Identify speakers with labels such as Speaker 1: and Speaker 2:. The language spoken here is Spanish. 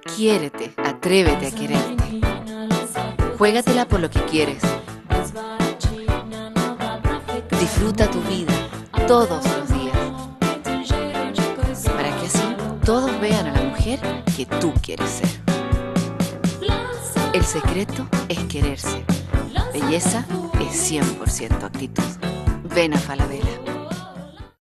Speaker 1: Quiérete, atrévete a quererte. Juégatela por lo que quieres. Disfruta tu vida todos los días, para que así todos vean a la mujer que tú quieres ser. El secreto es quererse. Belleza es 100% actitud. Ven a Falabella.